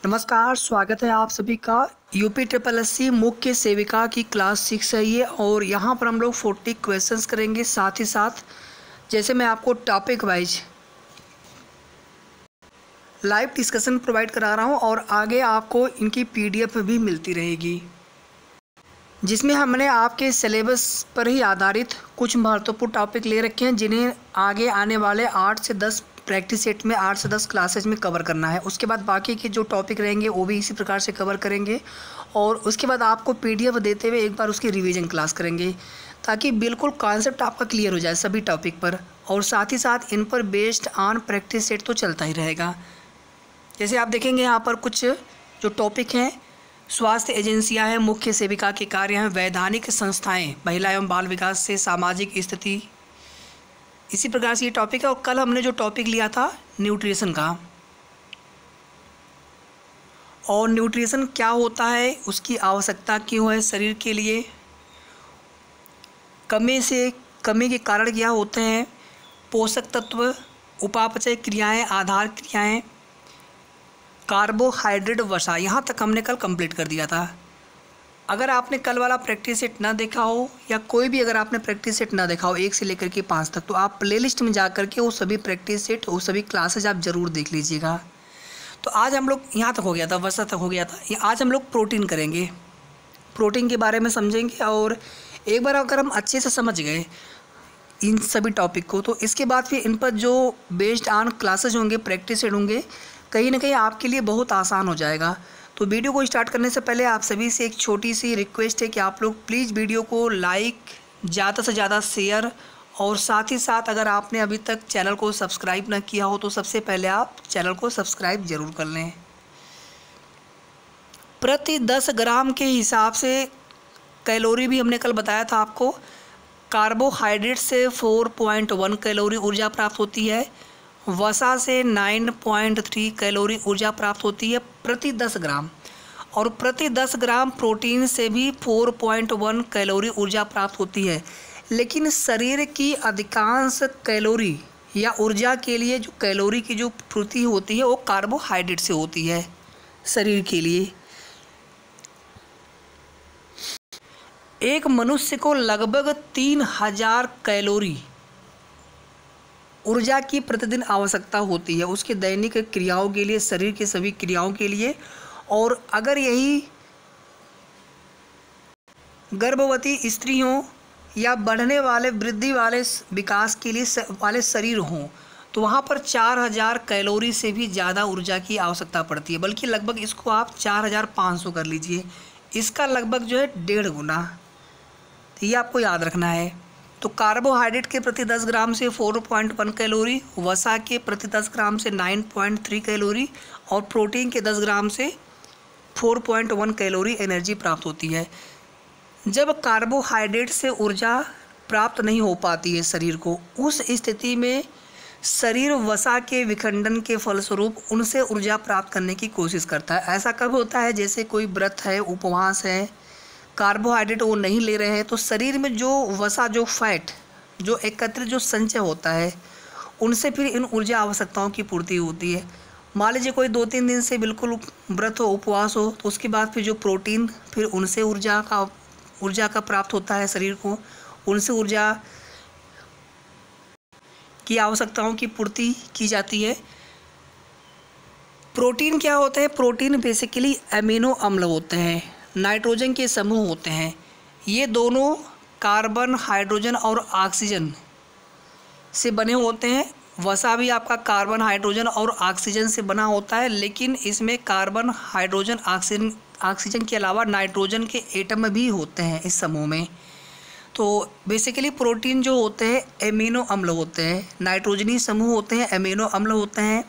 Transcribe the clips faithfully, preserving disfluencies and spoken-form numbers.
नमस्कार, स्वागत है आप सभी का। यूपी ट्रिपल एस सी मुख्य सेविका की क्लास सिक्स है ये, और यहाँ पर हम लोग चालीस क्वेश्चंस करेंगे। साथ ही साथ जैसे मैं आपको topic wise live discussion provide करा रहा हूँ, और आगे आपको इनकी पीडीएफ भी मिलती रहेगी, जिसमें हमने आपके सिलेबस पर ही आधारित कुछ महत्वपूर्ण टॉपिक ले रखे हैं, जिन्हें आगे आने वाले आठ से दस प्रैक्टिस सेट में आठ से दस क्लासेज में कवर करना है। उसके बाद बाकी के जो टॉपिक रहेंगे वो भी इसी प्रकार से कवर करेंगे, और उसके बाद आपको पीडीएफ देते हुए एक बार उसकी रिवीजन क्लास करेंगे, ताकि बिल्कुल कॉन्सेप्ट आपका क्लियर हो जाए सभी टॉपिक पर। और साथ ही साथ इन पर बेस्ड ऑन प्रैक्टिस सेट तो चलता ही रहेगा। जैसे आप देखेंगे यहाँ पर कुछ जो टॉपिक हैं, स्वास्थ्य एजेंसियां हैं, मुख्य सेविका के कार्य हैं, वैधानिक संस्थाएं, महिला एवं बाल विकास से सामाजिक स्थिति, इसी प्रकार से ये टॉपिक है। और कल हमने जो टॉपिक लिया था न्यूट्रिशन का, और न्यूट्रिशन क्या होता है, उसकी आवश्यकता क्यों है शरीर के लिए, कमी से कमी के कारण क्या होते हैं, पोषक तत्व, उपापचय क्रियाएं, आधार क्रियाएं, कार्बोहाइड्रेट, वसा, यहाँ तक हमने कल कंप्लीट कर दिया था। अगर आपने कल वाला प्रैक्टिस सेट ना देखा हो, या कोई भी अगर आपने प्रैक्टिस सेट ना देखा हो एक से लेकर के पाँच तक, तो आप प्लेलिस्ट में जा कर के वो सभी प्रैक्टिस सेट, वो सभी क्लासेज आप ज़रूर देख लीजिएगा। तो आज हम लोग यहाँ तक हो गया था, वसा तक हो गया था। ये आज हम लोग प्रोटीन करेंगे, प्रोटीन के बारे में समझेंगे। और एक बार अगर हम अच्छे से समझ गए इन सभी टॉपिक को, तो इसके बाद फिर इन पर जो बेस्ड ऑन क्लासेज होंगे, प्रैक्टिस सेट होंगे, कहीं ना कहीं आपके लिए बहुत आसान हो जाएगा। तो वीडियो को स्टार्ट करने से पहले आप सभी से एक छोटी सी रिक्वेस्ट है कि आप लोग प्लीज़ वीडियो को लाइक, ज़्यादा से ज़्यादा शेयर, और साथ ही साथ अगर आपने अभी तक चैनल को सब्सक्राइब ना किया हो तो सबसे पहले आप चैनल को सब्सक्राइब ज़रूर कर लें। प्रति दस ग्राम के हिसाब से कैलोरी भी हमने कल बताया था आपको। कार्बोहाइड्रेट से चार पॉइंट एक कैलोरी ऊर्जा प्राप्त होती है, वसा से नौ पॉइंट तीन कैलोरी ऊर्जा प्राप्त होती है प्रति दस ग्राम, और प्रति दस ग्राम प्रोटीन से भी चार पॉइंट एक कैलोरी ऊर्जा प्राप्त होती है। लेकिन शरीर की अधिकांश कैलोरी या ऊर्जा के लिए जो कैलोरी की जो पूर्ति होती है वो कार्बोहाइड्रेट से होती है शरीर के लिए। एक मनुष्य को लगभग तीन हजार कैलोरी ऊर्जा की प्रतिदिन आवश्यकता होती है उसके दैनिक क्रियाओं के लिए, शरीर की सभी क्रियाओं के लिए। और अगर यही गर्भवती स्त्री हों या बढ़ने वाले, वृद्धि वाले, विकास के लिए वाले शरीर हों, तो वहाँ पर चार हज़ार कैलोरी से भी ज़्यादा ऊर्जा की आवश्यकता पड़ती है। बल्कि लगभग इसको आप चार हज़ार पाँच सौ कर लीजिए, इसका लगभग जो है डेढ़ गुना, तो ये आपको याद रखना है। तो कार्बोहाइड्रेट के प्रति दस ग्राम से चार पॉइंट एक कैलोरी, वसा के प्रति दस ग्राम से नौ पॉइंट तीन कैलोरी, और प्रोटीन के दस ग्राम से चार पॉइंट एक कैलोरी एनर्जी प्राप्त होती है। जब कार्बोहाइड्रेट से ऊर्जा प्राप्त नहीं हो पाती है शरीर को, उस स्थिति में शरीर वसा के विखंडन के फलस्वरूप उनसे ऊर्जा प्राप्त करने की कोशिश करता है। ऐसा कब होता है, जैसे कोई व्रत है, उपवास है, कार्बोहाइड्रेट वो नहीं ले रहे हैं, तो शरीर में जो वसा, जो फैट, जो एकत्रित जो संचय होता है, उनसे फिर इन ऊर्जा आवश्यकताओं की पूर्ति होती है। मान लीजिए कोई दो तीन दिन से बिल्कुल व्रत हो, उपवास हो, तो उसके बाद फिर जो प्रोटीन, फिर उनसे ऊर्जा का ऊर्जा का प्राप्त होता है शरीर को, उनसे ऊर्जा की आवश्यकताओं की पूर्ति की जाती है। प्रोटीन क्या होते हैं? प्रोटीन बेसिकली अमीनो अम्ल होते हैं, नाइट्रोजन के समूह होते हैं। ये दोनों कार्बन, हाइड्रोजन और ऑक्सीजन से बने होते हैं। वसा भी आपका कार्बन, हाइड्रोजन और ऑक्सीजन से बना होता है, लेकिन इसमें कार्बन, हाइड्रोजन, ऑक्सीजन ऑक्सीजन के अलावा नाइट्रोजन के एटम भी होते हैं इस समूह में। तो बेसिकली प्रोटीन जो होते हैं एमिनो अम्ल होते हैं, नाइट्रोजनी समूह होते हैं, एमिनो अम्ल होते हैं।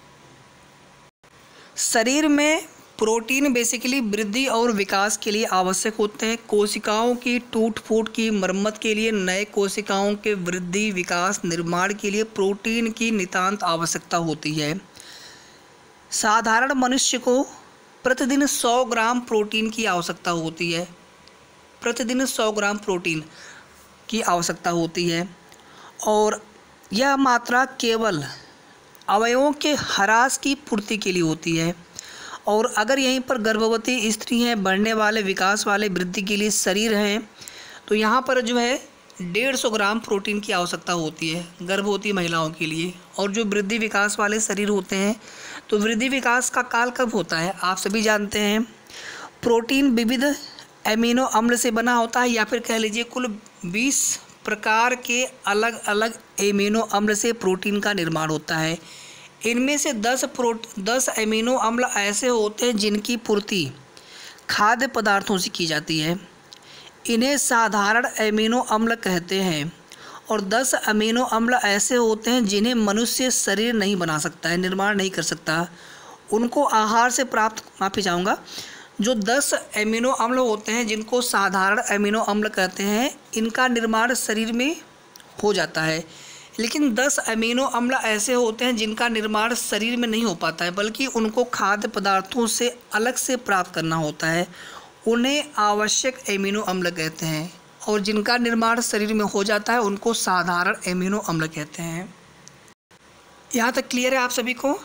शरीर में प्रोटीन बेसिकली वृद्धि और विकास के लिए आवश्यक होते हैं। कोशिकाओं की टूट फूट की मरम्मत के लिए, नए कोशिकाओं के वृद्धि, विकास, निर्माण के लिए प्रोटीन की नितांत आवश्यकता होती है। साधारण मनुष्य को प्रतिदिन सौ ग्राम प्रोटीन की आवश्यकता होती है, प्रतिदिन सौ ग्राम प्रोटीन की आवश्यकता होती है। और यह मात्रा केवल अवयवों के ह्रास की पूर्ति के लिए होती है। और अगर यहीं पर गर्भवती स्त्री हैं, बढ़ने वाले विकास वाले वृद्धि के लिए शरीर हैं, तो यहाँ पर जो है डेढ़ सौ ग्राम प्रोटीन की आवश्यकता होती है गर्भवती महिलाओं के लिए। और जो वृद्धि विकास वाले शरीर होते हैं, तो वृद्धि विकास का काल कब होता है आप सभी जानते हैं। प्रोटीन विविध एमिनो अम्ल से बना होता है, या फिर कह लीजिए कुल बीस प्रकार के अलग अलग एमिनो अम्ल से प्रोटीन का निर्माण होता है। इनमें से दस प्रोट दस एमिनो अम्ल ऐसे होते हैं जिनकी पूर्ति खाद्य पदार्थों से की जाती है, इन्हें साधारण एमिनो अम्ल कहते हैं। और दस अमीनो अम्ल ऐसे होते हैं जिन्हें मनुष्य शरीर नहीं बना सकता है, निर्माण नहीं कर सकता, उनको आहार से प्राप्त माफ़ी चाहूँगा जो दस एमिनो अम्ल होते हैं जिनको साधारण एमिनो अम्ल कहते हैं, इनका निर्माण शरीर में हो जाता है। लेकिन दस एमिनो अम्ल ऐसे होते हैं जिनका निर्माण शरीर में नहीं हो पाता है, बल्कि उनको खाद्य पदार्थों से अलग से प्राप्त करना होता है, उन्हें आवश्यक एमिनो अम्ल कहते हैं। और जिनका निर्माण शरीर में हो जाता है उनको साधारण एमिनो अम्ल कहते हैं। यहाँ तक क्लियर है आप सभी को।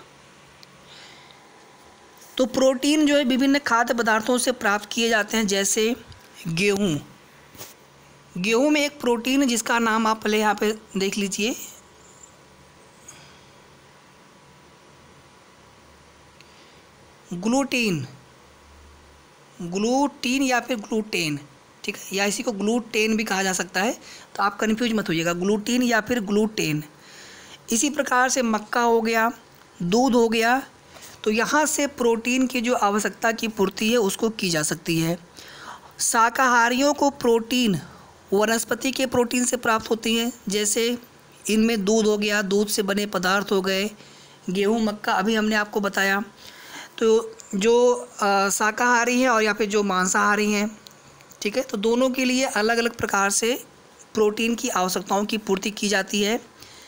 तो प्रोटीन जो है विभिन्न खाद्य पदार्थों से प्राप्त किए जाते हैं, जैसे गेहूँ। गेहूँ में एक प्रोटीन है जिसका नाम आप पहले यहाँ पे देख लीजिए, ग्लूटीन ग्लूटीन या फिर ग्लूटेन, ठीक है, या इसी को ग्लूटेन भी कहा जा सकता है, तो आप कन्फ्यूज मत होइएगा, ग्लूटीन या फिर ग्लूटेन। इसी प्रकार से मक्का हो गया, दूध हो गया, तो यहाँ से प्रोटीन की जो आवश्यकता की पूर्ति है उसको की जा सकती है। शाकाहारियों को प्रोटीन वनस्पति के प्रोटीन से प्राप्त होती है, जैसे इनमें दूध हो गया, दूध से बने पदार्थ हो गए, गेहूँ, मक्का अभी हमने आपको बताया। तो जो शाकाहारी हैं और या फिर जो मांसाहारी हैं, ठीक है, तो दोनों के लिए अलग अलग प्रकार से प्रोटीन की आवश्यकताओं की पूर्ति की जाती है।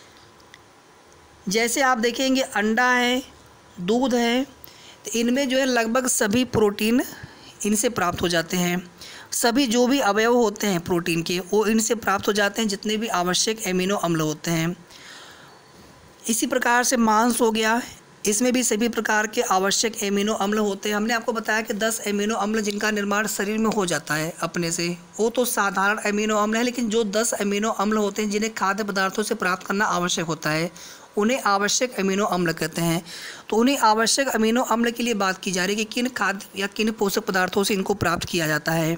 जैसे आप देखेंगे अंडा है, दूध है, तो इनमें जो है लगभग सभी प्रोटीन इनसे प्राप्त हो जाते हैं। सभी जो भी अवयव होते हैं प्रोटीन के वो इनसे प्राप्त हो जाते हैं, जितने भी आवश्यक एमिनो अम्ल होते हैं। इसी प्रकार से मांस हो गया, इसमें भी सभी प्रकार के आवश्यक एमिनो अम्ल होते हैं। हमने आपको बताया कि दस एमिनो अम्ल जिनका निर्माण शरीर में हो जाता है अपने से, वो तो साधारण एमिनो अम्ल है, लेकिन जो दस एमिनो अम्ल होते हैं जिन्हें खाद्य पदार्थों से प्राप्त करना आवश्यक होता है, उन्हें आवश्यक अमीनो अम्ल कहते हैं। तो उन्हें आवश्यक अमीनो अम्ल के लिए बात की जा रही है कि किन खाद्य या किन पोषक पदार्थों से इनको प्राप्त किया जाता है।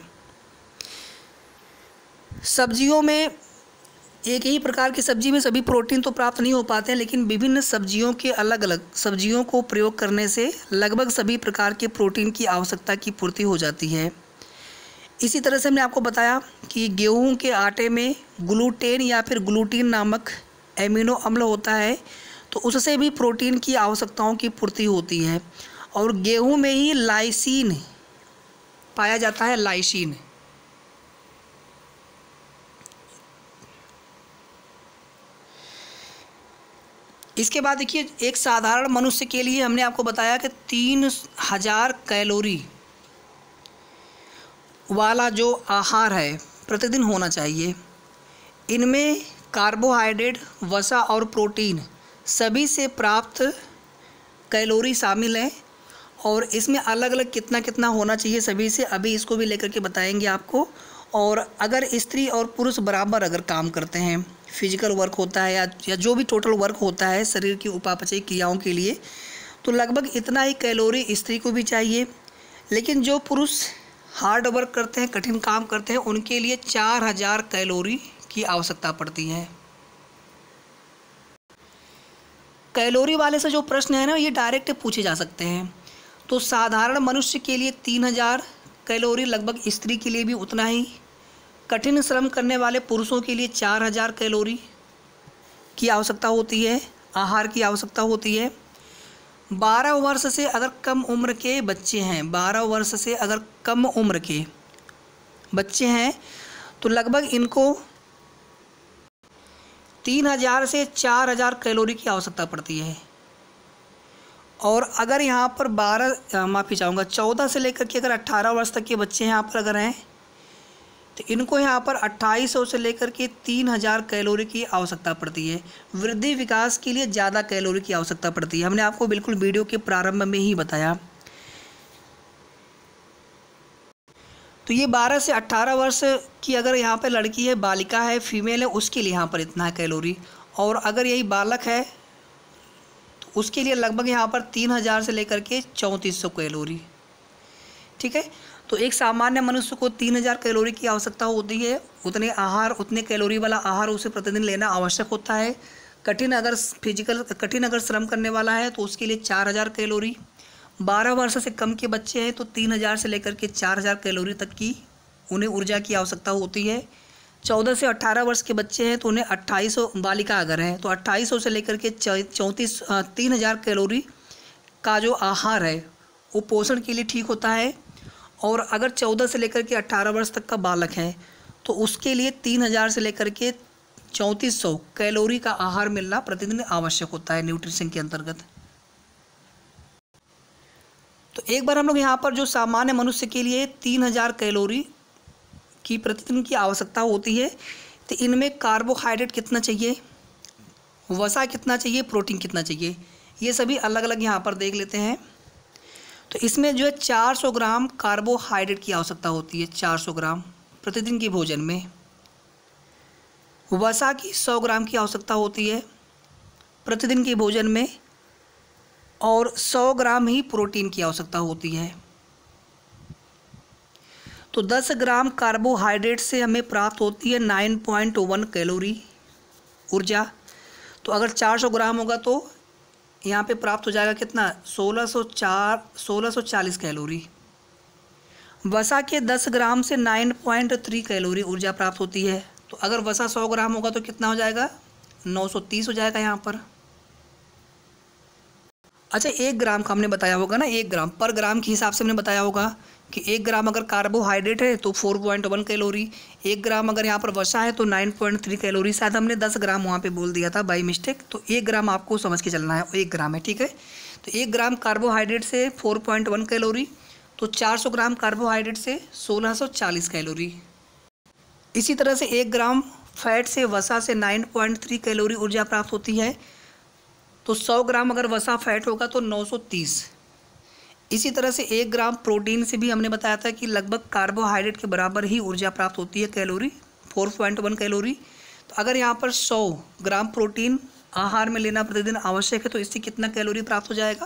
सब्जियों में एक ही प्रकार की सब्जी में सभी प्रोटीन तो प्राप्त नहीं हो पाते हैं, लेकिन विभिन्न सब्जियों के अलग अलग सब्जियों को प्रयोग करने से लगभग सभी प्रकार के प्रोटीन की आवश्यकता की पूर्ति हो जाती है। इसी तरह से हमने आपको बताया कि गेहूं के आटे में ग्लूटेन या फिर ग्लूटीन नामक एमिनो अम्ल होता है, तो उससे भी प्रोटीन की आवश्यकताओं की पूर्ति होती है। और गेहूं में ही लाइसिन पाया जाता है, लाइसिन। इसके बाद देखिए, एक साधारण मनुष्य के लिए हमने आपको बताया कि तीन हजार कैलोरी वाला जो आहार है प्रतिदिन होना चाहिए। इनमें कार्बोहाइड्रेट, वसा और प्रोटीन सभी से प्राप्त कैलोरी शामिल है, और इसमें अलग अलग कितना कितना होना चाहिए सभी से, अभी इसको भी लेकर के बताएंगे आपको। और अगर स्त्री और पुरुष बराबर अगर काम करते हैं, फिजिकल वर्क होता है या, या जो भी टोटल वर्क होता है शरीर की उपापचय क्रियाओं के लिए, तो लगभग इतना ही कैलोरी स्त्री को भी चाहिए। लेकिन जो पुरुष हार्ड वर्क करते हैं, कठिन काम करते हैं, उनके लिए चार हजार कैलोरी की आवश्यकता पड़ती है। कैलोरी वाले से जो प्रश्न है ना, ये डायरेक्ट पूछे जा सकते हैं। तो साधारण मनुष्य के लिए तीन हजार कैलोरी, लगभग स्त्री के लिए भी उतना ही, कठिन श्रम करने वाले पुरुषों के लिए चार हजार कैलोरी की आवश्यकता होती है, आहार की आवश्यकता होती है। बारह वर्ष से अगर कम उम्र के बच्चे हैं, बारह वर्ष से अगर कम उम्र के बच्चे हैं, तो लगभग इनको तीन हजार से चार हजार कैलोरी की आवश्यकता पड़ती है। और अगर यहाँ पर बारह माफ़ी चाहूँगा चौदह से लेकर के अगर अट्ठारह वर्ष तक के बच्चे यहाँ पर अगर हैं, तो इनको यहाँ पर अट्ठाईस सौ से लेकर के तीन हजार कैलोरी की आवश्यकता पड़ती है। वृद्धि विकास के लिए ज़्यादा कैलोरी की आवश्यकता पड़ती है, हमने आपको बिल्कुल वीडियो के प्रारंभ में ही बताया। तो ये बारह से अट्ठारह वर्ष की अगर यहाँ पे लड़की है, बालिका है, फीमेल है, उसके लिए यहाँ पर इतना है कैलोरी। और अगर यही बालक है तो उसके लिए लगभग यहाँ पर तीन हज़ार से लेकर के चौंतीस सौ कैलोरी। ठीक है, तो एक सामान्य मनुष्य को तीन हज़ार कैलोरी की आवश्यकता होती है। उतने आहार उतने कैलोरी वाला आहार उसे प्रतिदिन लेना आवश्यक होता है। कठिन अगर फिजिकल कठिन अगर श्रम करने वाला है तो उसके लिए चार हज़ार कैलोरी। बारह वर्ष से कम के बच्चे हैं तो तीन हज़ार से लेकर के चार हज़ार कैलोरी तक की उन्हें ऊर्जा की आवश्यकता होती है। चौदह से अट्ठारह वर्ष के बच्चे हैं तो उन्हें अट्ठाईस सौ, बालिका अगर है तो अट्ठाईस सौ से लेकर के चौंतीस तीन हज़ार कैलोरी का जो आहार है वो पोषण के लिए ठीक होता है। और अगर चौदह से लेकर के अट्ठारह वर्ष तक का बालक है तो उसके लिए तीन हज़ार से लेकर के चौंतीस सौ कैलोरी का आहार मिलना प्रतिदिन आवश्यक होता है न्यूट्रिशन के अंतर्गत। तो एक बार हम लोग यहाँ पर जो सामान्य मनुष्य के लिए तीन हज़ार कैलोरी की प्रतिदिन की आवश्यकता होती है, तो इनमें कार्बोहाइड्रेट कितना चाहिए, वसा कितना चाहिए, प्रोटीन कितना चाहिए, ये सभी अलग अलग यहाँ पर देख लेते हैं। तो इसमें जो है चार सौ ग्राम कार्बोहाइड्रेट की आवश्यकता होती है, चार सौ ग्राम प्रतिदिन के भोजन में। वसा की सौ ग्राम की आवश्यकता होती है प्रतिदिन के भोजन में। और सौ ग्राम ही प्रोटीन की आवश्यकता होती है। तो दस ग्राम कार्बोहाइड्रेट से हमें प्राप्त होती है नौ पॉइंट एक कैलोरी ऊर्जा। तो अगर चार सौ ग्राम होगा तो यहाँ पे प्राप्त हो जाएगा कितना, सोलह सौ चार सोलह सौ चालीस कैलोरी। वसा के दस ग्राम से नौ पॉइंट तीन कैलोरी ऊर्जा प्राप्त होती है। तो अगर वसा सौ ग्राम होगा तो कितना हो जाएगा, नौ सौ तीस हो जाएगा यहाँ पर। अच्छा, एक ग्राम का हमने बताया होगा ना, एक ग्राम पर ग्राम के हिसाब से हमने बताया होगा कि एक ग्राम अगर कार्बोहाइड्रेट है तो चार पॉइंट एक कैलोरी, एक ग्राम अगर यहाँ पर वसा है तो नौ पॉइंट तीन कैलोरी। शायद हमने दस ग्राम वहाँ पे बोल दिया था बाई मिस्टेक, तो एक ग्राम आपको समझ के चलना है, एक ग्राम है। ठीक है, तो एक ग्राम कार्बोहाइड्रेट से चार पॉइंट एक कैलोरी, तो चार सौ ग्राम कार्बोहाइड्रेट से सोलह सौ चालीस कैलोरी। इसी तरह से एक ग्राम फैट से वसा से नौ पॉइंट तीन कैलोरी ऊर्जा प्राप्त होती है। तो सौ ग्राम अगर वसा फैट होगा तो नौ सौ तीस। इसी तरह से एक ग्राम प्रोटीन से भी हमने बताया था कि लगभग कार्बोहाइड्रेट के बराबर ही ऊर्जा प्राप्त होती है कैलोरी, चार पॉइंट एक कैलोरी। तो अगर यहाँ पर सौ ग्राम प्रोटीन आहार में लेना प्रतिदिन आवश्यक है तो इससे कितना कैलोरी प्राप्त हो जाएगा,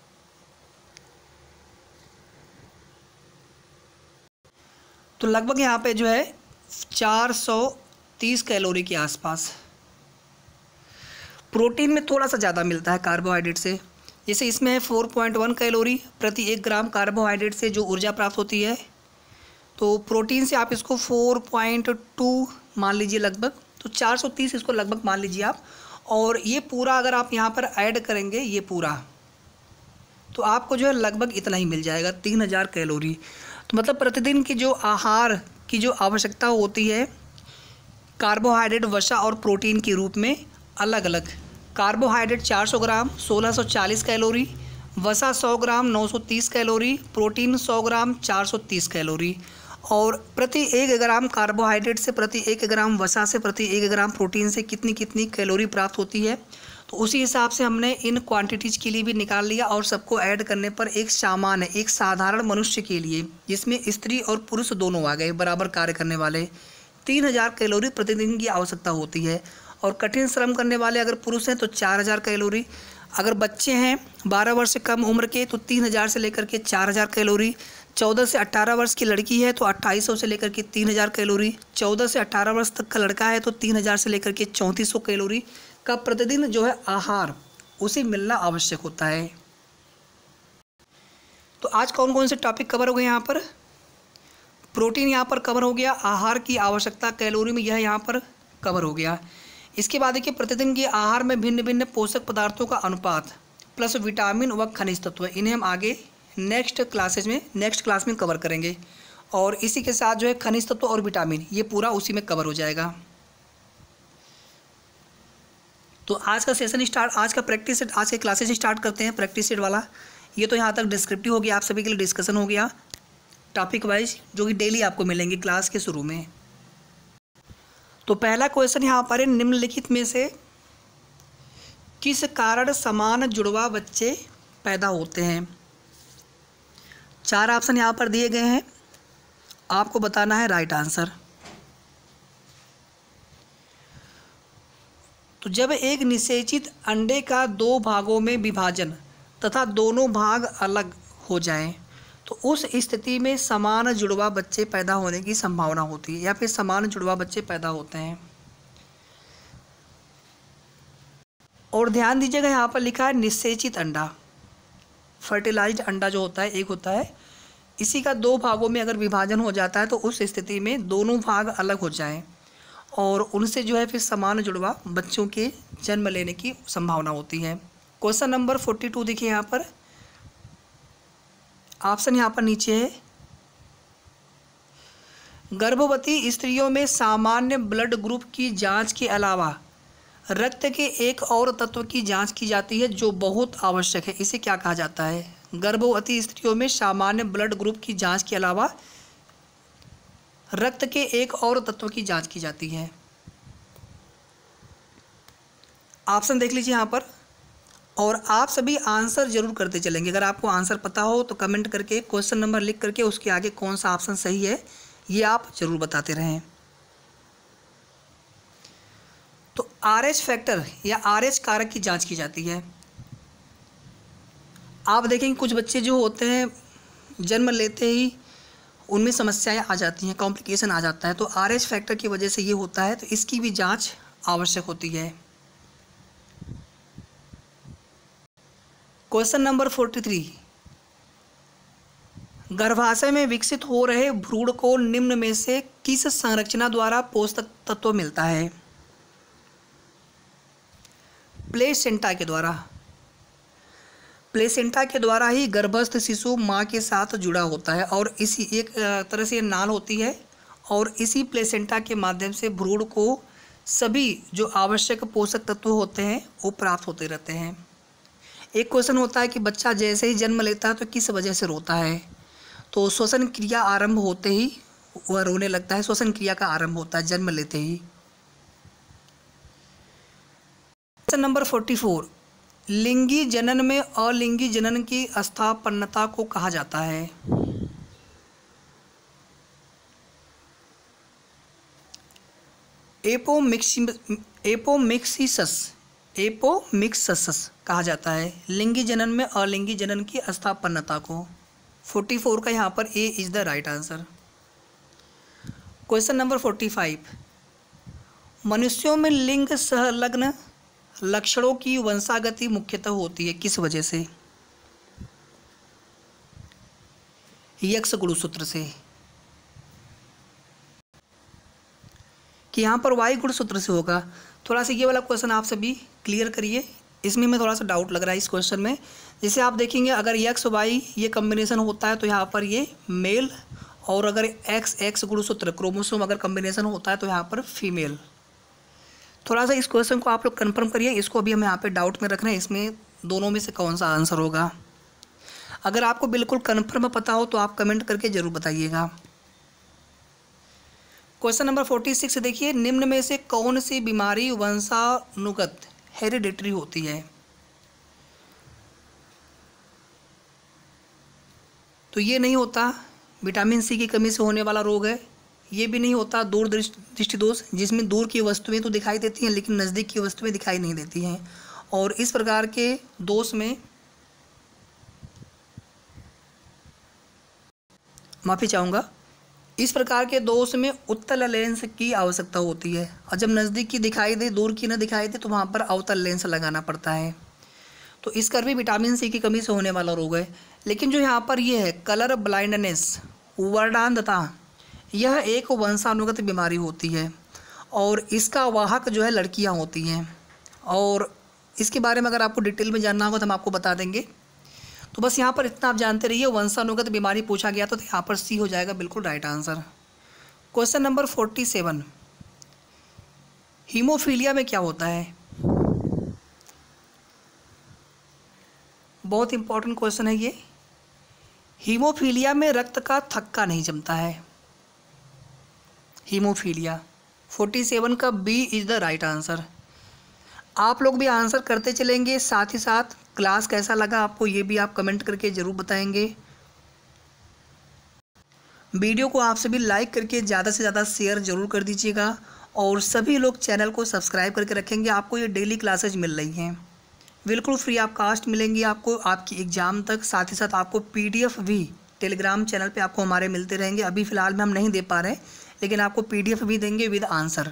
तो लगभग यहाँ पे जो है चार सौ तीस कैलोरी के आसपास। प्रोटीन में थोड़ा सा ज़्यादा मिलता है कार्बोहाइड्रेट से, जैसे इसमें है चार पॉइंट एक कैलोरी प्रति एक ग्राम कार्बोहाइड्रेट से जो ऊर्जा प्राप्त होती है। तो प्रोटीन से आप इसको चार पॉइंट दो मान लीजिए लगभग, तो चार सौ तीस इसको लगभग मान लीजिए आप। और ये पूरा अगर आप यहाँ पर ऐड करेंगे ये पूरा, तो आपको जो है लगभग इतना ही मिल जाएगा, तीन हज़ार कैलोरी। तो मतलब प्रतिदिन की जो आहार की जो आवश्यकता होती है कार्बोहाइड्रेट, वसा और प्रोटीन के रूप में अलग अलग। कार्बोहाइड्रेट चार सौ ग्राम सोलह सौ चालीस कैलोरी, वसा सौ ग्राम नौ सौ तीस कैलोरी, प्रोटीन सौ ग्राम चार सौ तीस कैलोरी। और प्रति एक ग्राम कार्बोहाइड्रेट से, प्रति एक ग्राम वसा से, प्रति एक ग्राम प्रोटीन से कितनी कितनी कैलोरी प्राप्त होती है, तो उसी हिसाब से हमने इन क्वांटिटीज़ के लिए भी निकाल लिया। और सबको ऐड करने पर एक सामान्य, एक साधारण मनुष्य के लिए जिसमें स्त्री और पुरुष दोनों आ गए बराबर कार्य करने वाले, तीन हज़ार कैलोरी प्रतिदिन की आवश्यकता होती है। और कठिन श्रम करने वाले अगर पुरुष हैं तो चार हज़ार कैलोरी, अगर बच्चे हैं बारह वर्ष से कम उम्र के तो तीन हज़ार से लेकर के चार हज़ार कैलोरी, चौदह से अट्ठारह वर्ष की लड़की है तो अट्ठाईस सौ से लेकर के तीन हज़ार कैलोरी, चौदह से अट्ठारह वर्ष तक का लड़का है तो तीन हज़ार से लेकर के चौंतीस सौ कैलोरी का प्रतिदिन जो है आहार उसे मिलना आवश्यक होता है। तो आज कौन कौन से टॉपिक कवर हो गए यहाँ पर, प्रोटीन यहाँ पर कवर हो गया, आहार की आवश्यकता कैलोरी में यह यहाँ पर कवर हो गया। इसके बाद देखिए प्रतिदिन के आहार में भिन्न भिन्न पोषक पदार्थों का अनुपात प्लस विटामिन व खनिज तत्व, इन्हें हम आगे नेक्स्ट क्लासेज में नेक्स्ट क्लास में कवर करेंगे। और इसी के साथ जो है खनिज तत्व और विटामिन ये पूरा उसी में कवर हो जाएगा। तो आज का सेशन स्टार्ट, आज का प्रैक्टिस सेट, आज के क्लासेज स्टार्ट करते हैं प्रैक्टिस सेट वाला। ये तो यहाँ तक डिस्क्रिप्टिव हो गया, आप सभी के लिए डिस्कशन हो गया टॉपिक वाइज, जो कि डेली आपको मिलेंगे क्लास के शुरू में। तो पहला क्वेश्चन यहाँ पर है, निम्नलिखित में से किस कारण समान जुड़वा बच्चे पैदा होते हैं। चार ऑप्शन यहाँ पर दिए गए हैं आपको बताना है राइट आंसर। तो जब एक निषेचित अंडे का दो भागों में विभाजन तथा दोनों भाग अलग हो जाएं, तो उस स्थिति में समान जुड़वा बच्चे पैदा होने की संभावना होती है, या फिर समान जुड़वा बच्चे पैदा होते हैं। और ध्यान दीजिएगा यहाँ पर लिखा है निषेचित अंडा। फर्टिलाइज्ड अंडा जो होता है एक होता है, इसी का दो भागों में अगर विभाजन हो जाता है तो उस स्थिति में दोनों भाग अलग हो जाएं और उनसे जो है फिर समान जुड़वा बच्चों के जन्म लेने की संभावना होती है। क्वेश्चन नंबर फोर्टी टू देखिए यहाँ पर, ऑप्शन यहाँ पर नीचे है। गर्भवती स्त्रियों में सामान्य ब्लड ग्रुप की जांच के अलावा रक्त के एक और तत्व की जांच की जाती है जो बहुत आवश्यक है। इसे क्या कहा जाता है? गर्भवती स्त्रियों में सामान्य ब्लड ग्रुप की जांच के अलावा रक्त के एक और तत्व की जांच की जाती है। ऑप्शन देख लीजिए यहाँ पर, और आप सभी आंसर जरूर करते चलेंगे। अगर आपको आंसर पता हो तो कमेंट करके क्वेश्चन नंबर लिख करके उसके आगे कौन सा ऑप्शन सही है ये आप जरूर बताते रहें। तो आर एच फैक्टर या आर एच कारक की जांच की जाती है। आप देखेंगे कुछ बच्चे जो होते हैं जन्म लेते ही उनमें समस्याएं आ जाती हैं, कॉम्प्लिकेशन आ जाता है, तो आर एच फैक्टर की वजह से ये होता है, तो इसकी भी जांच आवश्यक होती है। क्वेश्चन नंबर फोर्टी थ्री, गर्भाशय में विकसित हो रहे भ्रूण को निम्न में से किस संरचना द्वारा पोषक तत्व मिलता है? प्लेसेंटा के द्वारा। प्लेसेंटा के द्वारा ही गर्भस्थ शिशु माँ के साथ जुड़ा होता है और इसी एक तरह से नाल होती है और इसी प्लेसेंटा के माध्यम से भ्रूण को सभी जो आवश्यक पोषक तत्व होते हैं वो प्राप्त होते रहते हैं। एक क्वेश्चन होता है कि बच्चा जैसे ही जन्म लेता है तो किस वजह से रोता है? तो श्वसन क्रिया आरंभ होते ही वह रोने लगता है। श्वसन क्रिया का आरंभ होता है जन्म लेते ही। क्वेश्चन नंबर फोर्टी फोर, लिंगी जनन में अलिंगी जनन की अस्थापन्नता को कहा जाता है? एपोमिक्सि एपोमिक्सिसस एपोमिक्सस कहा जाता है लिंगी जनन में अलिंगी जनन की अस्थापन्नता को। फोर्टी फोर का यहाँ पर A is the right answer. Question number forty five, मनुष्यों में लिंग संलग्न लक्षणों की वंशागति मुख्यतः होती है किस वजह से? यक्ष गुणसूत्र से। कि यहाँ पर वाई गुणसूत्र से होगा। थोड़ा सा ये वाला क्वेश्चन आप सभी क्लियर करिए, इसमें मैं थोड़ा सा डाउट लग रहा है इस क्वेश्चन में। जैसे आप देखेंगे अगर एक्स वाई ये कम्बिनेशन होता है तो यहाँ पर ये मेल, और अगर एक्स एक्स गुणसूत्र क्रोमोसोम अगर कम्बिनेशन होता है तो यहाँ पर फीमेल। थोड़ा सा इस क्वेश्चन को आप लोग कंफर्म करिए, इसको अभी हम यहाँ पे डाउट में रख रहे हैं, इसमें दोनों में से कौन सा आंसर होगा। अगर आपको बिल्कुल कंफर्म पता हो तो आप कमेंट करके जरूर बताइएगा। क्वेश्चन नंबर फोर्टी सिक्स देखिए, निम्न में से कौन सी बीमारी वंशानुगत हेरिडेटरी होती है? तो ये नहीं होता विटामिन सी की कमी से होने वाला रोग है। ये भी नहीं होता दूर दृष्टि दोष, जिसमें दूर की वस्तुएं तो दिखाई देती हैं लेकिन नज़दीक की वस्तुएं दिखाई नहीं देती हैं। और इस प्रकार के दोष में माफ़ी चाहूँगा इस प्रकार के दोष में उत्तल लेंस की आवश्यकता होती है, और जब नज़दीक की दिखाई दे दूर की न दिखाई दे तो वहाँ पर अवतल लेंस लगाना पड़ता है। तो इसका भी विटामिन सी की कमी से होने वाला रोग है। लेकिन जो यहाँ पर ये है कलर ब्लाइंडनेस, वर्णांधता, यह एक वंशानुगत बीमारी होती है और इसका वाहक जो है लड़कियाँ होती हैं। और इसके बारे में अगर आपको डिटेल में जानना होगा तो हम आपको बता देंगे। तो बस यहाँ पर इतना आप जानते रहिए, वंशानुगत बीमारी पूछा गया तो यहाँ पर सी हो जाएगा बिल्कुल right answer. Question number forty seven, haemophilia में क्या होता है? बहुत इंपॉर्टेंट क्वेश्चन है ये। हीमोफीलिया में रक्त का थक्का नहीं जमता है। हीमोफीलिया फोर्टी सेवन का B is the right answer. आप लोग भी आंसर करते चलेंगे, साथ ही साथ क्लास कैसा लगा आपको ये भी आप कमेंट करके ज़रूर बताएंगे। वीडियो को आप सभी लाइक करके ज़्यादा से ज़्यादा शेयर ज़रूर कर दीजिएगा और सभी लोग चैनल को सब्सक्राइब करके रखेंगे। आपको ये डेली क्लासेज मिल रही हैं, बिल्कुल फ्री ऑफ कास्ट मिलेंगी आपको आपकी एग्ज़ाम तक। साथ ही साथ आपको पीडीएफ भी टेलीग्राम चैनल पे आपको हमारे मिलते रहेंगे। अभी फ़िलहाल में हम नहीं दे पा रहे हैं, लेकिन आपको पीडीएफ भी देंगे विद आंसर।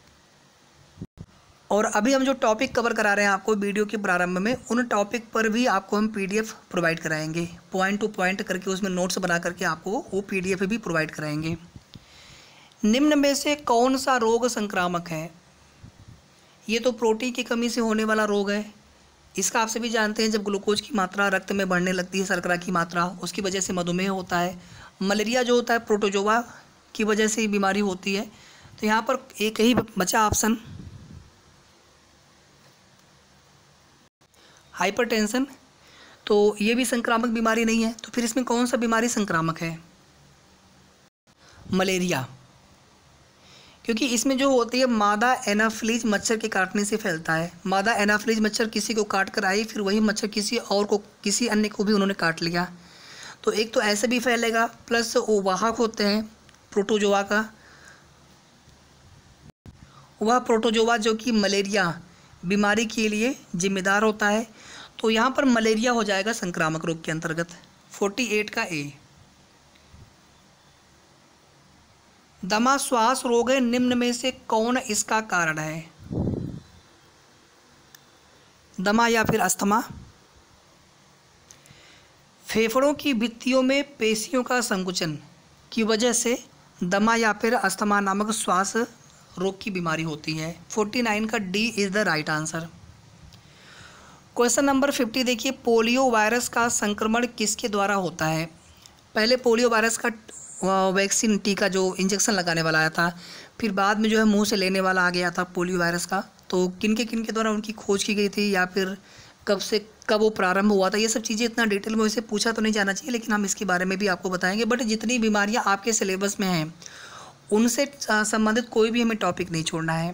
और अभी हम जो टॉपिक कवर करा रहे हैं आपको वीडियो के प्रारंभ में, उन टॉपिक पर भी आपको हम पीडीएफ प्रोवाइड कराएंगे, पॉइंट टू पॉइंट करके उसमें नोट्स बना करके आपको वो पीडीएफ भी प्रोवाइड कराएंगे। निम्न में से कौन सा रोग संक्रामक है? ये तो प्रोटीन की कमी से होने वाला रोग है। इसका आप सभी जानते हैं, जब ग्लूकोज की मात्रा रक्त में बढ़ने लगती है, शर्करा की मात्रा, उसकी वजह से मधुमेह होता है। मलेरिया जो होता है प्रोटोजोआ की वजह से बीमारी होती है। तो यहाँ पर एक ही बचा ऑप्शन, हाइपरटेंशन। तो ये भी संक्रामक बीमारी नहीं है। तो फिर इसमें कौन सा बीमारी संक्रामक है? मलेरिया, क्योंकि इसमें जो होती है मादा एनाफ्लीज मच्छर के काटने से फैलता है। मादा एनाफ्लीज मच्छर किसी को काट कर आई, फिर वही मच्छर किसी और को, किसी अन्य को भी उन्होंने काट लिया। तो एक तो ऐसे भी फैलेगा, प्लस वो वाहक होते हैं प्रोटोजोआ का, वह प्रोटोजोआ जो कि मलेरिया बीमारी के लिए जिम्मेदार होता है। तो यहाँ पर मलेरिया हो जाएगा संक्रामक रोग के अंतर्गत। अड़तालीस का ए। दमा श्वास रोग है, निम्न में से कौन इसका कारण है? दमा या फिर अस्थमा। फेफड़ों की भित्तियों में पेशियों का संकुचन की वजह से दमा या फिर अस्थमा नामक श्वास रोग की बीमारी होती है। उनचास का D is the right answer. Question number पचास देखिए, पोलियो वायरस का संक्रमण किसके द्वारा होता है? पहले पोलियो वायरस का वैक्सीन टीका जो इंजेक्शन लगाने वाला आया था, फिर बाद में जो है मुंह से लेने वाला आ गया था पोलियो वायरस का। तो किन के किन के द्वारा उनकी खोज की गई थी, या फिर कब से कब वो प्रारंभ हुआ था, ये सब चीज़ें इतना डिटेल में वैसे पूछा तो नहीं जाना चाहिए, लेकिन हम इसके बारे में भी आपको बताएंगे। बट जितनी बीमारियाँ आपके सिलेबस में हैं उनसे संबंधित कोई भी हमें टॉपिक नहीं छोड़ना है।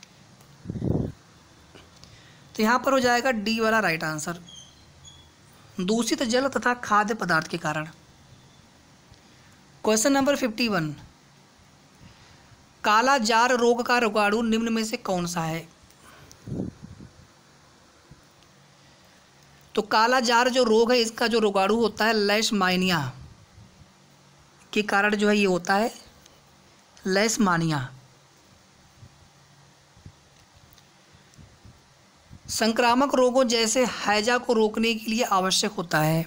तो यहाँ पर हो जाएगा डी वाला राइट आंसर। दूषित जल तथा खाद्य पदार्थ के कारण। क्वेश्चन नंबर इक्यावन, काला जार रोग का रोगाणु निम्न में से कौन सा है? तो काला जार जो रोग है, इसका जो रोगाणु होता है लेशमानिया के कारण जो है ये होता है, लेशमानिया। संक्रामक रोगों जैसे हैजा को रोकने के लिए आवश्यक होता है।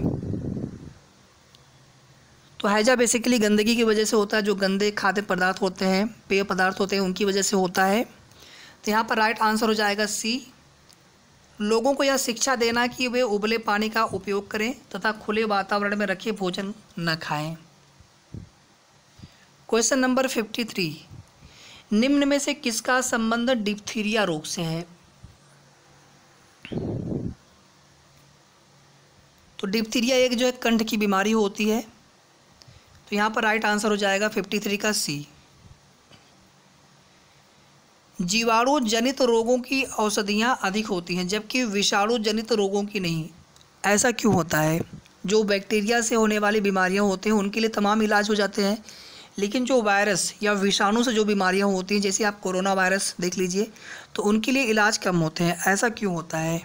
तो हैजा बेसिकली गंदगी की वजह से होता है, जो गंदे खाद्य पदार्थ होते हैं, पेय पदार्थ होते हैं, उनकी वजह से होता है। तो यहाँ पर राइट आंसर हो जाएगा सी। लोगों को यह शिक्षा देना कि वे उबले पानी का उपयोग करें तथा खुले वातावरण में रखे भोजन न खाएं। क्वेश्चन नंबर तिरेपन, निम्न में से किसका संबंध डिप्थीरिया रोग से है? तो डिप्थीरिया एक जो है कंठ की बीमारी होती है। तो यहाँ पर राइट आंसर हो जाएगा तिरेपन का सी। जीवाणु जनित रोगों की औषधियाँ अधिक होती हैं जबकि विषाणु जनित रोगों की नहीं, ऐसा क्यों होता है? जो बैक्टीरिया से होने वाली बीमारियाँ होती हैं उनके लिए तमाम इलाज हो जाते हैं, लेकिन जो वायरस या विषाणु से जो बीमारियाँ होती हैं, जैसे आप कोरोना वायरस देख लीजिए, तो उनके लिए इलाज कम होते हैं। ऐसा क्यों होता है?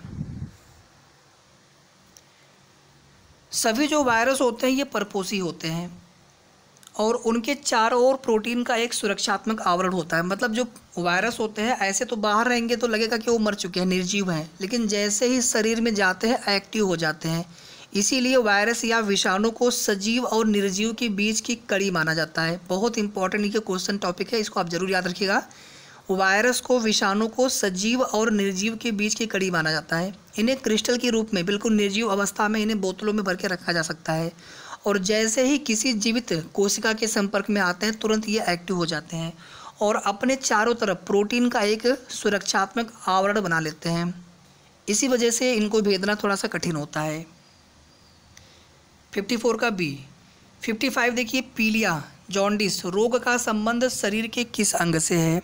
सभी जो वायरस होते हैं ये परपोषी होते हैं और उनके चारों ओर प्रोटीन का एक सुरक्षात्मक आवरण होता है। मतलब जो वायरस होते हैं ऐसे तो बाहर रहेंगे तो लगेगा कि वो मर चुके हैं, निर्जीव हैं, लेकिन जैसे ही शरीर में जाते हैं एक्टिव हो जाते हैं। इसीलिए वायरस या विषाणु को सजीव और निर्जीव के बीच की कड़ी माना जाता है। बहुत इंपॉर्टेंट ये क्वेश्चन टॉपिक है, इसको आप जरूर याद रखिएगा। वायरस को, विषाणु को सजीव और निर्जीव के बीच की कड़ी माना जाता है। इन्हें क्रिस्टल के रूप में बिल्कुल निर्जीव अवस्था में इन्हें बोतलों में भर के रखा जा सकता है और जैसे ही किसी जीवित कोशिका के संपर्क में आते हैं तुरंत ये एक्टिव हो जाते हैं और अपने चारों तरफ प्रोटीन का एक सुरक्षात्मक आवरण बना लेते हैं। इसी वजह से इनको भेदना थोड़ा सा कठिन होता है। चौवन का बी। पचपन देखिए, पीलिया जॉन्डिस रोग का संबंध शरीर के किस अंग से है?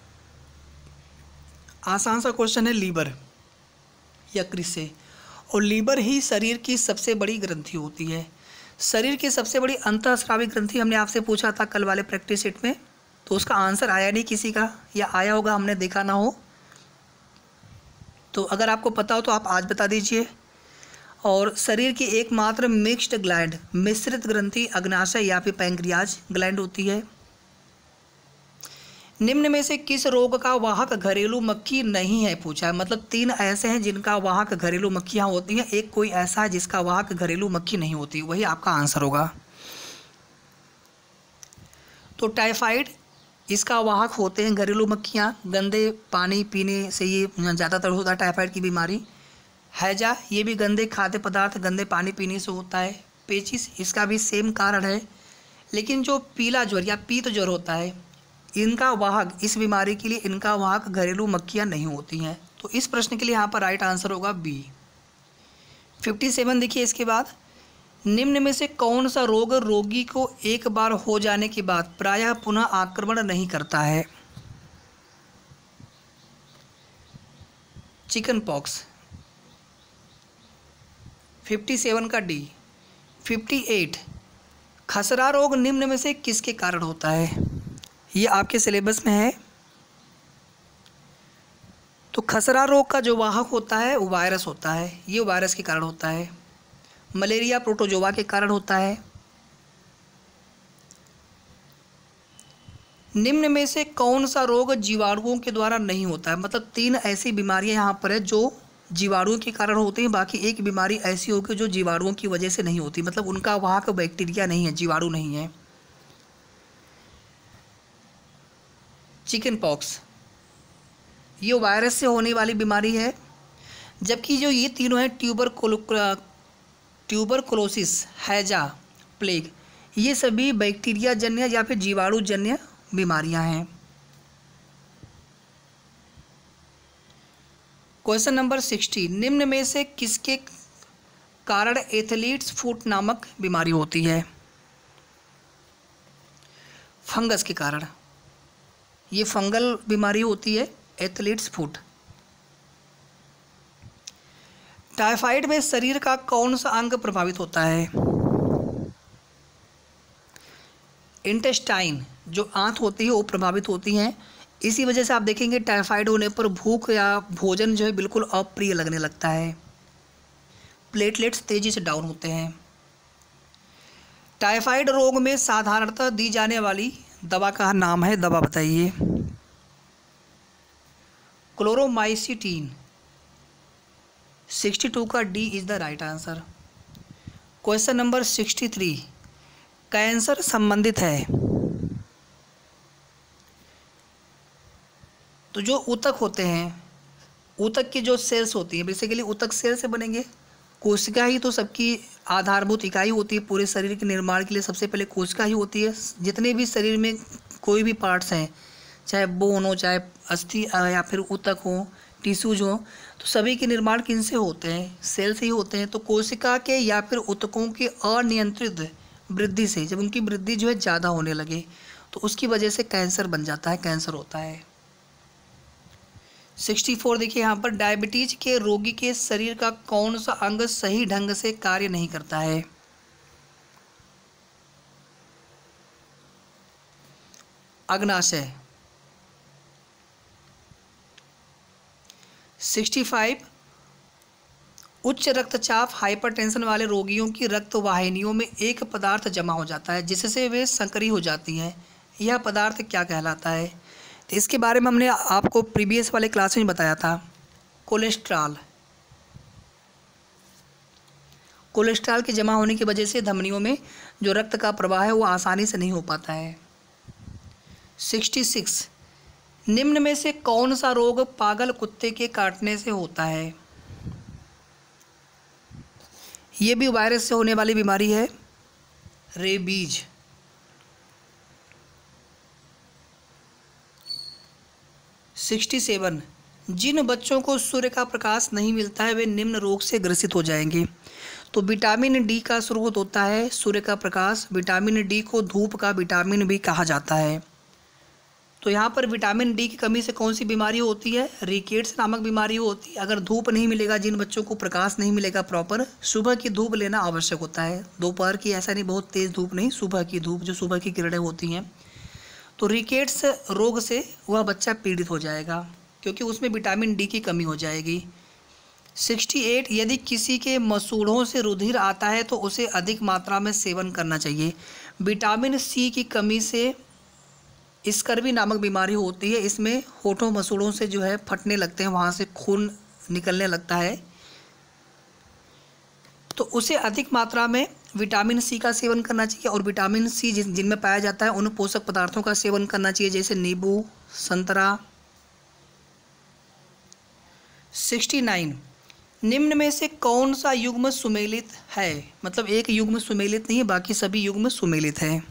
आसान सा क्वेश्चन है, लीवर, यकृत से। और लीवर ही शरीर की सबसे बड़ी ग्रंथि होती है। शरीर की सबसे बड़ी अंतःस्रावी ग्रंथि हमने आपसे पूछा था कल वाले प्रैक्टिस सेट में, तो उसका आंसर आया नहीं किसी का, या आया होगा हमने देखा ना हो। तो अगर आपको पता हो तो आप आज बता दीजिए। और शरीर की एकमात्र मिक्स्ड ग्लैंड, मिश्रित ग्रंथि अग्नाशय या फिर पैंक्रियाज ग्लैंड होती है। निम्न में से किस रोग का वाहक घरेलू मक्खी नहीं है पूछा है, मतलब तीन ऐसे हैं जिनका वाहक घरेलू मक्खियाँ होती हैं, एक कोई ऐसा है जिसका वाहक घरेलू मक्खी नहीं होती, वही आपका आंसर होगा। तो टाइफाइड, इसका वाहक होते हैं घरेलू मक्खियाँ, गंदे पानी पीने से ये ज़्यादातर होता है टाइफाइड की बीमारी। हैजा, ये भी गंदे खाद्य पदार्थ गंदे पानी पीने से होता है। पेचिस, इसका भी सेम कारण है। लेकिन जो पीला ज्वर या पीत ज्वर होता है, इनका वाहक, इस बीमारी के लिए इनका वाहक घरेलू मक्खियाँ नहीं होती हैं। तो इस प्रश्न के लिए यहाँ पर राइट आंसर होगा बी। फिफ्टी सेवन देखिए इसके बाद, निम्न में से कौन सा रोग रोगी को एक बार हो जाने के बाद प्रायः पुनः आक्रमण नहीं करता है? Chicken pox. फिफ्टी सेवन का डी। फिफ्टी एट, खसरा रोग निम्न में से किसके कारण होता है? ये आपके सिलेबस में है। तो खसरा रोग का जो वाहक होता है वो वायरस होता है, ये वायरस के कारण होता है। मलेरिया प्रोटोजोआ के कारण होता है। निम्न में से कौन सा रोग जीवाणुओं के द्वारा नहीं होता है? मतलब तीन ऐसी बीमारियां यहाँ पर है जो जीवाणुओं के कारण होती हैं, बाकी एक बीमारी ऐसी होगी जो जीवाणुओं की वजह से नहीं होती, मतलब उनका वाहक बैक्टीरिया नहीं है, जीवाणु नहीं है। चिकन पॉक्स, ये वायरस से होने वाली बीमारी है, जबकि जो ये तीनों हैं ट्यूबर ट्यूबरकुलोसिस, हैजा, प्लेग, ये सभी बैक्टीरिया जन्य या फिर जीवाणु जन्य बीमारियां हैं। क्वेश्चन नंबर सिक्सटी, निम्न में से किसके कारण एथलीट्स फुट नामक बीमारी होती है? फंगस के कारण, ये फंगल बीमारी होती है एथलीट्स फुट। टाइफाइड में शरीर का कौन सा अंग प्रभावित होता है? इंटेस्टाइन, जो आंत होती है वो प्रभावित होती हैं। इसी वजह से आप देखेंगे टाइफाइड होने पर भूख या भोजन जो है बिल्कुल अप्रिय लगने लगता है। प्लेटलेट्स तेजी से डाउन होते हैं। टाइफाइड रोग में साधारणतः दी जाने वाली दवा का नाम है, दवा बताइए। क्लोरोमाइसिटीन। सिक्सटी टू का D is the right answer. Question number sixty three, cancer संबंधित है। तो जो ऊतक होते हैं, ऊतक की जो सेल्स होती हैं, बेसिकली ऊतक सेल से बनेंगे। कोशिका ही तो सबकी आधारभूत इकाई होती है, पूरे शरीर के निर्माण के लिए सबसे पहले कोशिका ही होती है। जितने भी शरीर में कोई भी पार्ट्स हैं, चाहे बोन हो, चाहे अस्थि या फिर ऊतक हो, टिश्यूज हो, तो सभी के निर्माण किन से होते हैं? सेल से ही होते हैं। तो कोशिका के या फिर ऊतकों की अनियंत्रित वृद्धि से, जब उनकी वृद्धि जो है ज़्यादा होने लगे, तो उसकी वजह से कैंसर बन जाता है, कैंसर होता है। सिक्सटी फोर देखिए यहाँ पर, डायबिटीज के रोगी के शरीर का कौन सा अंग सही ढंग से कार्य नहीं करता है? अग्नाशय। सिक्सटी फाइव, उच्च रक्तचाप हाइपरटेंशन वाले रोगियों की रक्त वाहिनियों में एक पदार्थ जमा हो जाता है जिससे वे संकरी हो जाती हैं। यह पदार्थ क्या कहलाता है? तो इसके बारे में हमने आपको प्रीवियस वाले क्लास में बताया था। कोलेस्ट्रॉल। कोलेस्ट्रॉल के जमा होने की वजह से धमनियों में जो रक्त का प्रवाह है वो आसानी से नहीं हो पाता है। सिक्सटी सिक्स, निम्न में से कौन सा रोग पागल कुत्ते के काटने से होता है? ये भी वायरस से होने वाली बीमारी है, रेबीज। सिक्सटी सेवन, जिन बच्चों को सूर्य का प्रकाश नहीं मिलता है वे निम्न रोग से ग्रसित हो जाएंगे। तो विटामिन डी का स्रोत होता है सूर्य का प्रकाश। विटामिन डी को धूप का विटामिन भी कहा जाता है। तो यहाँ पर विटामिन डी की कमी से कौन सी बीमारी होती है? रिकेट्स नामक बीमारी होती है। अगर धूप नहीं मिलेगा, जिन बच्चों को प्रकाश नहीं मिलेगा प्रॉपर, सुबह की धूप लेना आवश्यक होता है। दोपहर की ऐसा नहीं, बहुत तेज़ धूप नहीं, सुबह की धूप, जो सुबह की किरणें होती हैं, तो रिकेट्स रोग से वह बच्चा पीड़ित हो जाएगा, क्योंकि उसमें विटामिन डी की कमी हो जाएगी। अड़सठ, यदि किसी के मसूड़ों से रुधिर आता है तो उसे अधिक मात्रा में सेवन करना चाहिए। विटामिन सी की कमी से स्कर्वी नामक बीमारी होती है। इसमें होठों मसूड़ों से जो है फटने लगते हैं, वहाँ से खून निकलने लगता है, तो उसे अधिक मात्रा में विटामिन सी का सेवन करना चाहिए। और विटामिन सी जिन जिनमें पाया जाता है उन पोषक पदार्थों का सेवन करना चाहिए, जैसे नींबू, संतरा। उनहत्तर, निम्न में से कौन सा युग्म सुमेलित है? मतलब एक युग्म सुमेलित नहीं है, बाकी सभी युग्म सुमेलित है।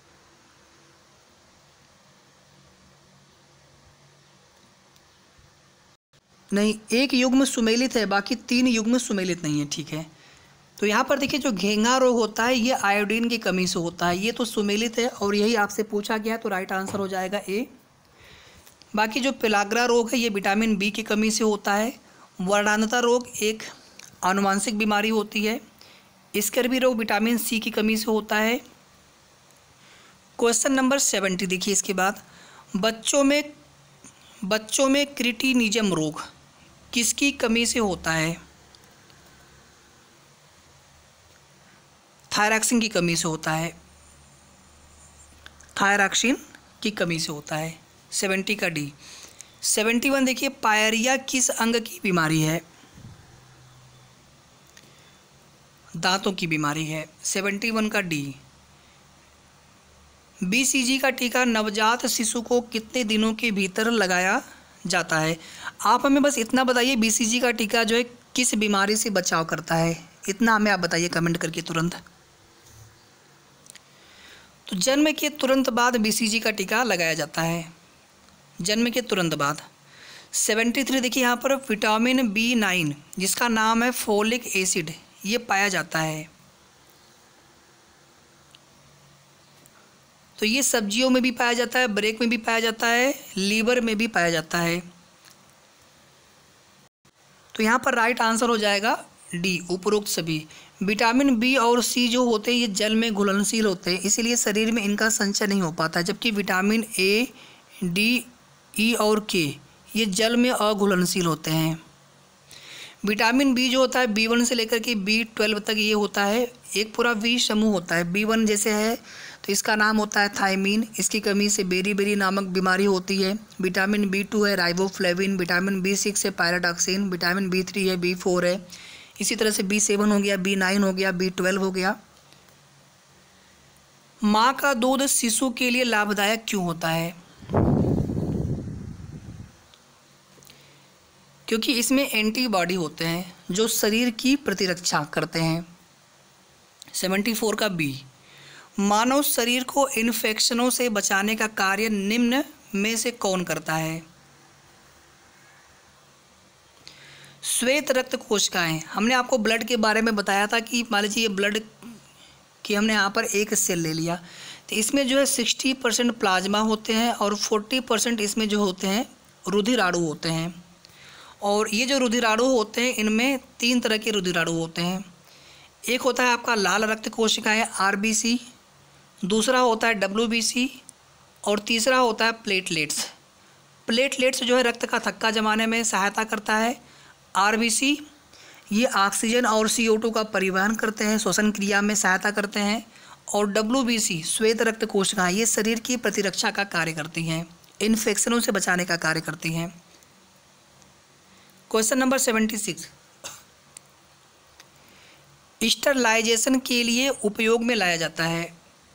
नहीं, एक युग्म सुमेलित है, बाकी तीन युग्म सुमेलित नहीं है। ठीक है, तो यहाँ पर देखिए, जो घेंघा रोग होता है ये आयोडीन की कमी से होता है। ये तो सुमेलित है और यही आपसे पूछा गया, तो राइट आंसर हो जाएगा ए। बाकी जो पेलाग्रा रोग है ये विटामिन बी की कमी से होता है। वर्णांधता रोग एक आनुवांशिक बीमारी होती है। स्कर्वी रोग विटामिन सी की कमी से होता है। क्वेश्चन नंबर सेवेंटी देखिए इसके बाद, बच्चों में बच्चों में क्रिटिनिज्म रोग किसकी कमी से होता है? थायरॉक्सिन की कमी से होता है। थायरॉक्सिन की कमी से होता है। सेवेंटी का डी। सेवेंटी वन देखिए, पायरिया किस अंग की बीमारी है? दांतों की बीमारी है। सेवेंटी वन का डी। बीसीजी का टीका नवजात शिशु को कितने दिनों के भीतर लगाया जाता है? आप हमें बस इतना बताइए, बीसीजी का टीका जो है किस बीमारी से बचाव करता है, इतना हमें आप बताइए कमेंट करके तुरंत। तो जन्म के तुरंत बाद बीसीजी का टीका लगाया जाता है, जन्म के तुरंत बाद। सेवेंटी थ्री देखिए यहाँ पर, विटामिन बी नाइन जिसका नाम है फोलिक एसिड, ये पाया जाता है। तो ये सब्जियों में भी पाया जाता है, ब्रेक में भी पाया जाता है, लीवर में भी पाया जाता है। तो यहाँ पर राइट आंसर हो जाएगा डी, उपरोक्त सभी। विटामिन बी और सी जो होते हैं ये जल में घुलनशील होते हैं, इसीलिए शरीर में इनका संचय नहीं हो पाता, जबकि विटामिन ए, डी, ई और के ये जल में अघुलनशील होते हैं। विटामिन बी जो होता है बी वन से लेकर के बी ट्वेल्व तक ये होता है, एक पूरा वी समूह होता है। बी वन जैसे है तो इसका नाम होता है थायमीन, इसकी कमी से बेरी-बेरी नामक बीमारी होती है। विटामिन बी टू है राइबोफ्लेविन, विटामिन बी सिक्स है पायराडॉक्सिन, विटामिन बी थ्री है, बी फोर है, इसी तरह से बी सेवन हो गया, बी नाइन हो गया, बी ट्वेल्व हो गया। माँ का दूध शिशु के लिए लाभदायक क्यों होता है? क्योंकि इसमें एंटीबॉडी होते हैं जो शरीर की प्रतिरक्षा करते हैं। सेवेंटी फोर का बी, मानव शरीर को इन्फेक्शनों से बचाने का कार्य निम्न में से कौन करता है? श्वेत रक्त कोशिकाएं। हमने आपको ब्लड के बारे में बताया था कि मान लीजिए ये ब्लड की हमने यहाँ पर एक सेल ले लिया, तो इसमें जो है सिक्सटी परसेंट प्लाज्मा होते हैं और फोर्टी परसेंट इसमें जो होते हैं रुधिराणु होते हैं। और ये जो रुधिराणु होते हैं इनमें तीन तरह के रुधिराणु होते हैं। एक होता है आपका लाल रक्त कोशिकाएं आरबीसी, दूसरा होता है डब्ल्यूबीसी और तीसरा होता है प्लेटलेट्स। प्लेटलेट्स जो है रक्त का थक्का जमाने में सहायता करता है। आरबीसी ये ऑक्सीजन और सी ओ टू का परिवहन करते हैं, श्वसन क्रिया में सहायता करते हैं। और डब्ल्यूबीसी श्वेत रक्त कोशिकाएं ये शरीर की प्रतिरक्षा का कार्य करती हैं, इन्फेक्शनों से बचाने का कार्य करती हैं। Question number seventy six, sterilisation के लिए उपयोग में लाया जाता है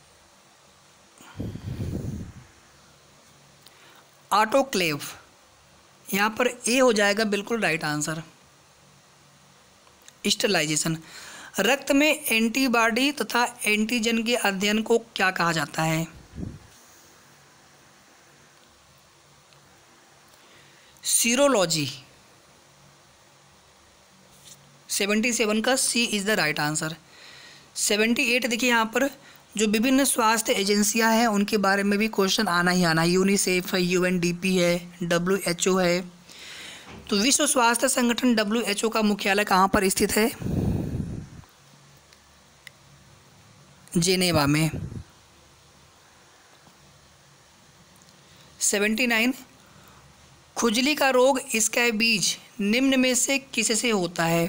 ऑटोक्लेव। यहाँ पर ए हो जाएगा बिल्कुल राइट आंसर। स्टरलाइजेशन, रक्त में एंटीबॉडी तथा एंटीजन के अध्ययन को क्या कहा जाता है? सीरोलॉजी। सेवेंटी सेवन का C is the right answer. Seventy eight देखिए यहाँ पर, जो विभिन्न स्वास्थ्य एजेंसियां हैं उनके बारे में भी क्वेश्चन आना ही आना है। यूनिसेफ है, यूएनडीपी है, डब्ल्यूएचओ है। तो विश्व स्वास्थ्य संगठन डब्ल्यूएचओ का मुख्यालय कहाँ पर स्थित है? जेनेवा में। सेवेंटी नाइन, खुजली का रोग स्कैबीज निम्न में से किससे होता है?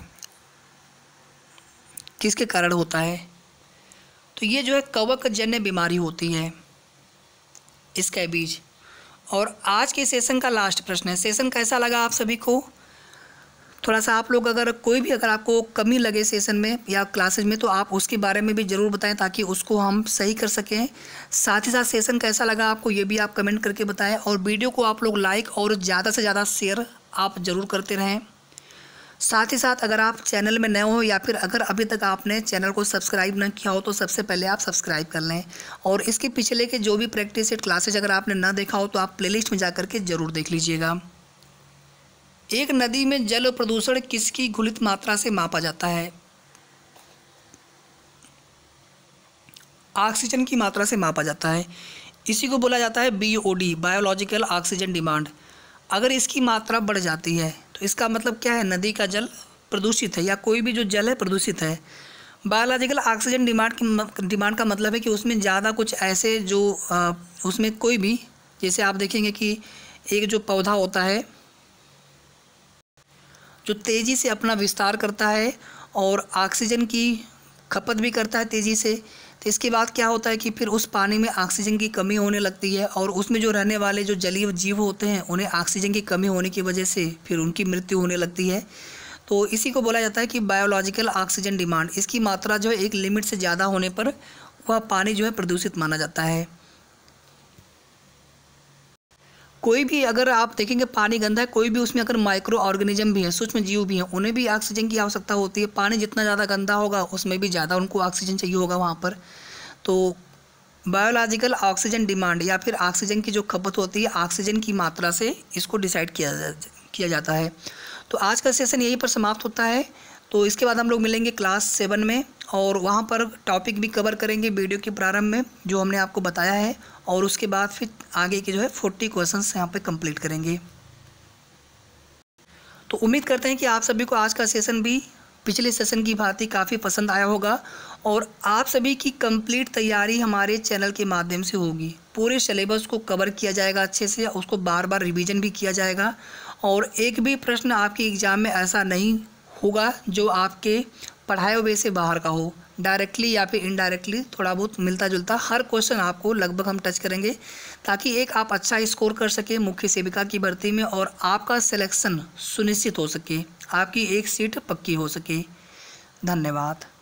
किसके कारण होता है? तो ये जो है कवक जन्य बीमारी होती है, स्कैबीज। और आज के सेशन का लास्ट प्रश्न है। सेशन कैसा लगा आप सभी को? थोड़ा सा आप लोग अगर कोई भी अगर आपको कमी लगे सेशन में या क्लासेज में तो आप उसके बारे में भी ज़रूर बताएं ताकि उसको हम सही कर सकें। साथ ही साथ सेशन कैसा लगा आपको ये भी आप कमेंट करके बताएं, और वीडियो को आप लोग लाइक और ज़्यादा से ज़्यादा शेयर आप ज़रूर करते रहें। साथ ही साथ अगर आप चैनल में नए हो या फिर अगर अभी तक आपने चैनल को सब्सक्राइब न किया हो तो सबसे पहले आप सब्सक्राइब कर लें, और इसके पिछले के जो भी प्रैक्टिस सेट क्लासेज अगर आपने ना देखा हो तो आप प्लेलिस्ट में जा कर के ज़रूर देख लीजिएगा। एक नदी में जल प्रदूषण किसकी घुलित मात्रा से मापा जाता है? ऑक्सीजन की मात्रा से मापा जाता है। इसी को बोला जाता है बीओडी, बायोलॉजिकल ऑक्सीजन डिमांड। अगर इसकी मात्रा बढ़ जाती है तो इसका मतलब क्या है? नदी का जल प्रदूषित है या कोई भी जो जल है प्रदूषित है। बायोलॉजिकल ऑक्सीजन डिमांड की डिमांड का मतलब है कि उसमें ज़्यादा कुछ ऐसे जो आ, उसमें कोई भी, जैसे आप देखेंगे कि एक जो पौधा होता है जो तेज़ी से अपना विस्तार करता है और ऑक्सीजन की खपत भी करता है तेज़ी से, तो इसके बाद क्या होता है कि फिर उस पानी में ऑक्सीजन की कमी होने लगती है और उसमें जो रहने वाले जो जलीय जीव होते हैं उन्हें ऑक्सीजन की कमी होने की वजह से फिर उनकी मृत्यु होने लगती है। तो इसी को बोला जाता है कि बायोलॉजिकल ऑक्सीजन डिमांड। इसकी मात्रा जो है एक लिमिट से ज़्यादा होने पर वह पानी जो है प्रदूषित माना जाता है। कोई भी अगर आप देखेंगे पानी गंदा है, कोई भी उसमें अगर माइक्रो ऑर्गेनिज्म भी हैं, सूक्ष्म जीव भी हैं, उन्हें भी ऑक्सीजन की आवश्यकता होती है। पानी जितना ज़्यादा गंदा होगा उसमें भी ज़्यादा उनको ऑक्सीजन चाहिए होगा वहाँ पर। तो बायोलॉजिकल ऑक्सीजन डिमांड या फिर ऑक्सीजन की जो खपत होती है ऑक्सीजन की मात्रा से इसको डिसाइड किया जा, किया जाता है। तो आज का सेशन यहीं पर समाप्त होता है। तो इसके बाद हम लोग मिलेंगे क्लास सेवन में और वहाँ पर टॉपिक भी कवर करेंगे वीडियो के प्रारंभ में जो हमने आपको बताया है, और उसके बाद फिर आगे के जो है फोर्टी क्वेश्चंस यहाँ पे कंप्लीट करेंगे। तो उम्मीद करते हैं कि आप सभी को आज का सेशन भी पिछले सेशन की भांति काफ़ी पसंद आया होगा और आप सभी की कंप्लीट तैयारी हमारे चैनल के माध्यम से होगी। पूरे सिलेबस को कवर किया जाएगा अच्छे से, उसको बार बार रिवीजन भी किया जाएगा और एक भी प्रश्न आपके एग्ज़ाम में ऐसा नहीं होगा जो आपके पढ़ाए हुए से बाहर का हो। डायरेक्टली या फिर इनडायरेक्टली थोड़ा बहुत मिलता जुलता हर क्वेश्चन आपको लगभग हम टच करेंगे ताकि एक आप अच्छा स्कोर कर सके मुख्य सेविका की भर्ती में और आपका सिलेक्शन सुनिश्चित हो सके, आपकी एक सीट पक्की हो सके। धन्यवाद।